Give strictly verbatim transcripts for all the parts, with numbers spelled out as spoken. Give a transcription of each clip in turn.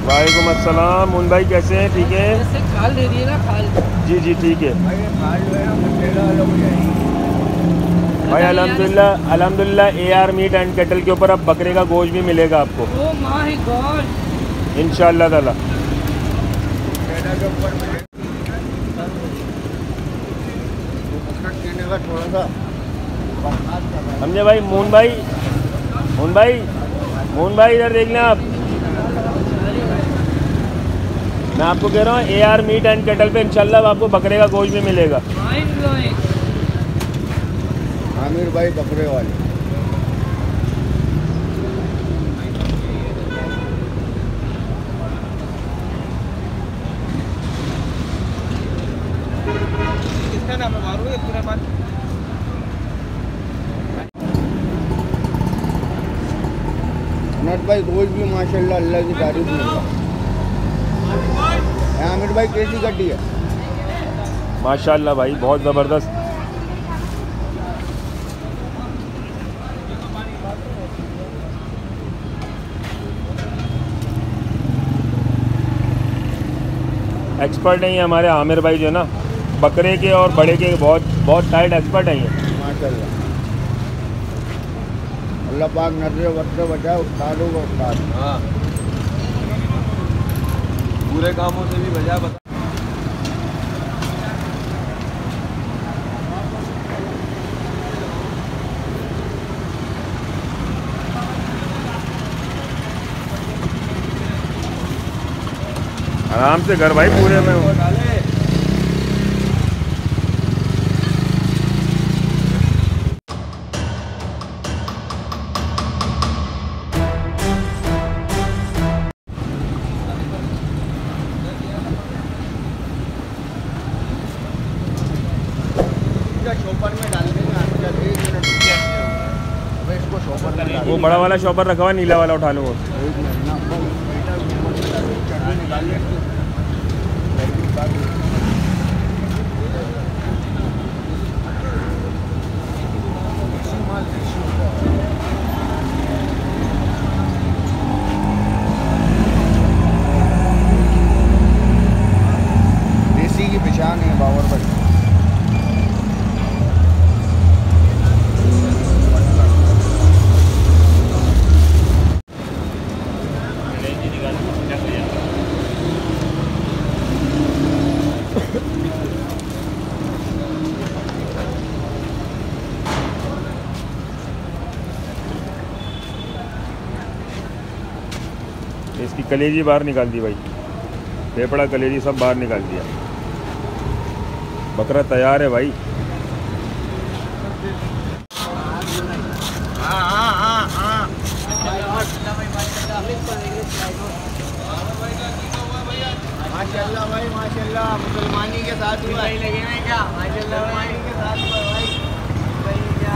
वालेकुम अस्सलाम। मुन भाई कैसे हैं? ठीक है। जैसे खाल दे दिए ना, खाल। जी जी ठीक है भाई। अल्हम्दुलिल्लाह अल्हम्दुलिल्लाह A R meat and cattle के ऊपर अब बकरे का गोश्त भी मिलेगा आपको ओ माय गॉड, इंशाअल्लाह ताला। समझे भाई? मून भाई, मून भाई, मून भाई इधर देख लें आप। मैं आपको कह रहा हूँ A R meat and cattle पे इंशाल्लाह आपको बकरे का गोश्त भी मिलेगा। आमिर भाई बकरे वाले। किसका नाम है मारू? पूरा बात अनट भाई गोश्त भी माशाल्लाह अल्लाह की तारीफ में होगा। आमिर भाई कैसी गड्डी है? माशाल्लाह भाई बहुत ज़बरदस्त। एक्सपर्ट नहीं है हमारे आमिर भाई जो है ना, बकरे के और बड़े के बहुत बहुत टाइट एक्सपर्ट हैं ये माशाल्लाह। अल्लाह पाक नजर वक्त बचाए उस्तादों को उस्ताद। हाँ, पूरे कामों से भी बजा बता। आराम से घर भाई पूरे में हो। शॉपर में डाल देंगे। एक मिनट इसको शॉपर में डाल। वो बड़ा वाला शॉपर रखा हुआ, नीला वाला उठा लो। वो एक मिनट ना चटनी निकालिए। देसी की पहचान है बाबर भाई। इसकी कलेजी बाहर निकाल दी भाई, फेफड़ा कलेजी सब बाहर निकाल दिया। बकरा तैयार है भाई। हाँ हाँ हाँ हाँ माशाल्लाह भाई माशाल्लाह। मुसलमानी के साथ हुआ लगे ना क्या? माशाल्लाह मुसलमानी के साथ हुआ भाई। सही क्या?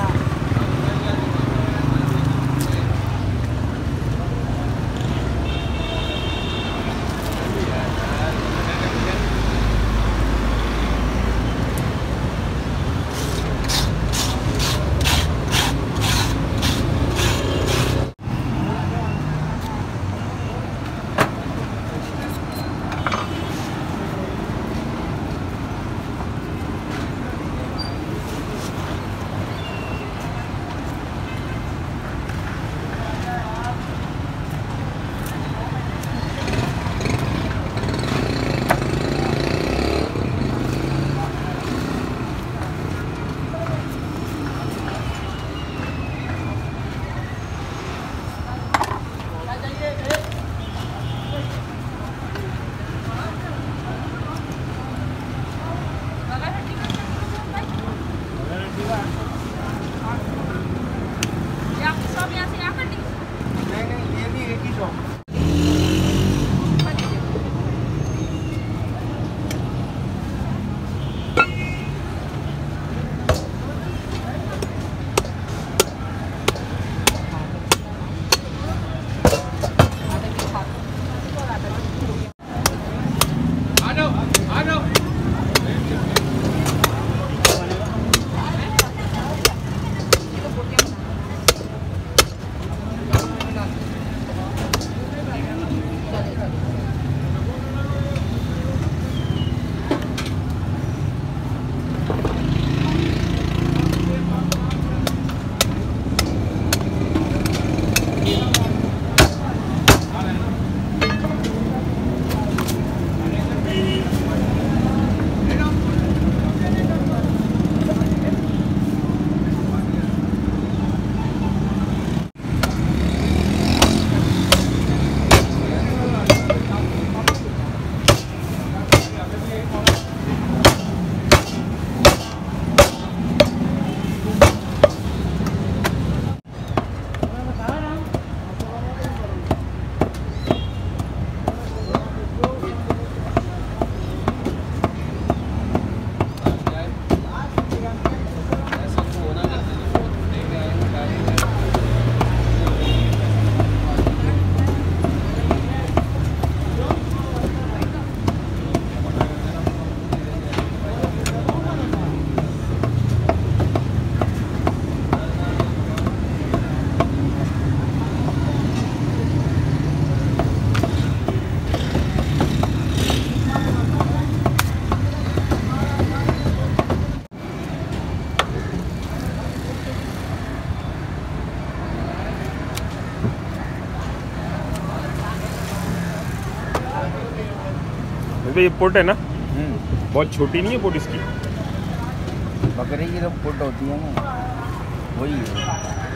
इसमें ये पुट है ना, बहुत छोटी नहीं है पुट इसकी। बकरे की तो पुट होती है ना, वही है।